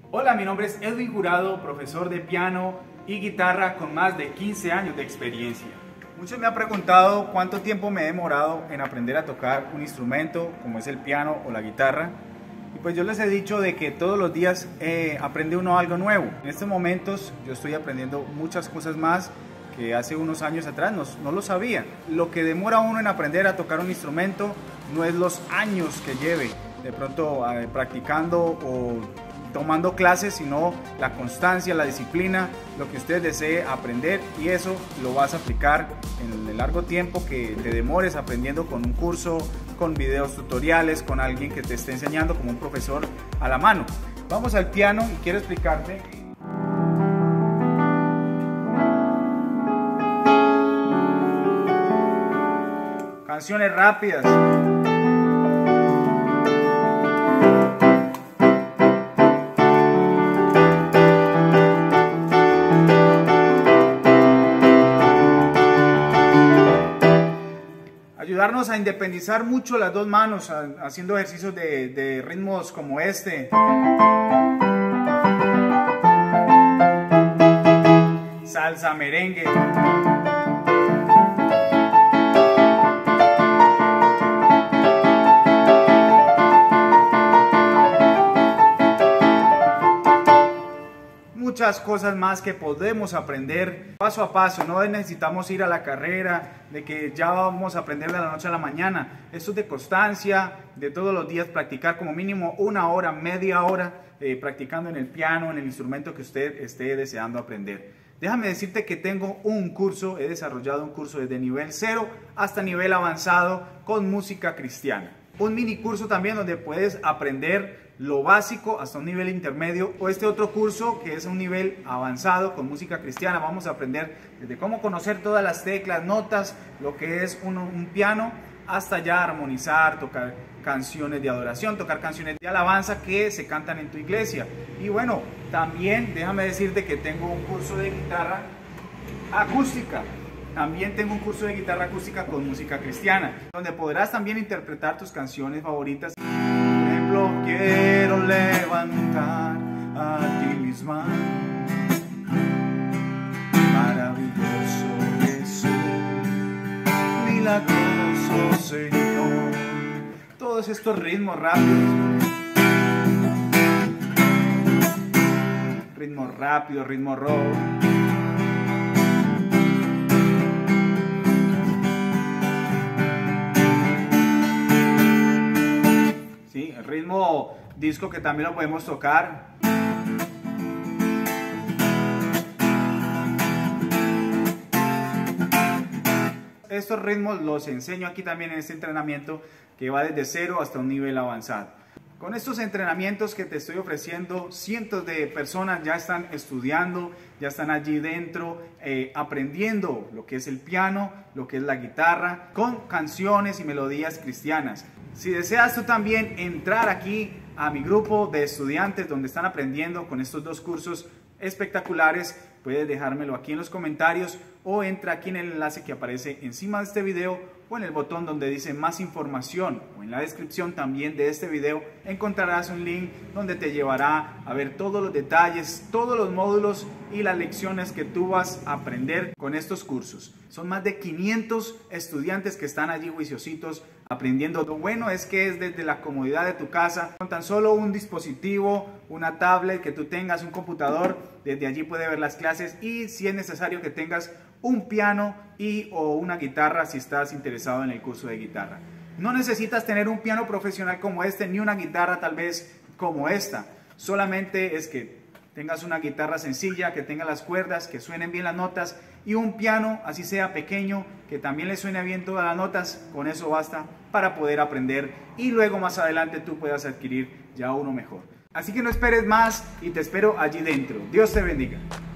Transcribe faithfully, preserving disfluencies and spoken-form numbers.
Hola, mi nombre es Edwin Jurado, profesor de piano y guitarra con más de quince años de experiencia. Muchos me han preguntado cuánto tiempo me he demorado en aprender a tocar un instrumento como es el piano o la guitarra. Y pues yo les he dicho de que todos los días eh, aprende uno algo nuevo. En estos momentos yo estoy aprendiendo muchas cosas más que hace unos años atrás no, no lo sabía. Lo que demora uno en aprender a tocar un instrumento no es los años que lleve de pronto eh, practicando o tomando clases, sino la constancia, la disciplina, lo que usted desee aprender, y eso lo vas a aplicar en el largo tiempo que te demores aprendiendo con un curso, con videos tutoriales, con alguien que te esté enseñando como un profesor a la mano. Vamos al piano y quiero explicarte. Canciones rápidas. Ayudarnos a independizar mucho las dos manos, a, haciendo ejercicios de, de ritmos como este. Salsa, merengue. Muchas cosas más que podemos aprender paso a paso. No necesitamos ir a la carrera de que ya vamos a aprender de la noche a la mañana. Esto es de constancia, de todos los días practicar como mínimo una hora, media hora eh, practicando en el piano, en el instrumento que usted esté deseando aprender. Déjame decirte que tengo un curso, he desarrollado un curso desde nivel cero hasta nivel avanzado con música cristiana. Un mini curso también donde puedes aprender lo básico hasta un nivel intermedio, o este otro curso que es un nivel avanzado con música cristiana. Vamos a aprender desde cómo conocer todas las teclas, notas, lo que es un, un piano, hasta ya armonizar, tocar canciones de adoración, tocar canciones de alabanza que se cantan en tu iglesia. Y bueno, también déjame decirte que tengo un curso de guitarra acústica. También tengo un curso de guitarra acústica con música cristiana, donde podrás también interpretar tus canciones favoritas. Por ejemplo, quiero levantar a ti mis manos, maravilloso Jesús, milagroso Señor. Todos estos ritmos rápidos, ritmos rápidos, ritmo rock. Sí, el ritmo disco, que también lo podemos tocar. Estos ritmos los enseño aquí también en este entrenamiento que va desde cero hasta un nivel avanzado. Con estos entrenamientos que te estoy ofreciendo, cientos de personas ya están estudiando, ya están allí dentro, eh, aprendiendo lo que es el piano, lo que es la guitarra, con canciones y melodías cristianas. Si deseas tú también entrar aquí a mi grupo de estudiantes donde están aprendiendo con estos dos cursos espectaculares, puedes dejármelo aquí en los comentarios o entra aquí en el enlace que aparece encima de este video o en el botón donde dice más información, o en la descripción también de este video encontrarás un link donde te llevará a ver todos los detalles, todos los módulos y las lecciones que tú vas a aprender con estos cursos. Son más de quinientos estudiantes que están allí juiciositos aprendiendo. Lo bueno es que es desde la comodidad de tu casa, con tan solo un dispositivo, una tablet que tú tengas, un computador, desde allí puedes ver las clases, y si es necesario que tengas un piano y o una guitarra si estás interesado en el curso de guitarra. No necesitas tener un piano profesional como este, ni una guitarra tal vez como esta. Solamente es que tengas una guitarra sencilla, que tenga las cuerdas, que suenen bien las notas, y un piano, así sea pequeño, que también le suene bien todas las notas. Con eso basta para poder aprender, y luego más adelante tú puedas adquirir ya uno mejor. Así que no esperes más y te espero allí dentro. Dios te bendiga.